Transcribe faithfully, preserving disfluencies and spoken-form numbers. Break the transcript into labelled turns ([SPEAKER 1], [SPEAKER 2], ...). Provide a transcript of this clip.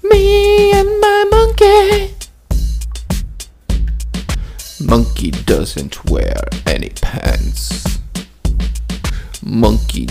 [SPEAKER 1] Me and my monkey. Monkey doesn't wear any pants. Monkey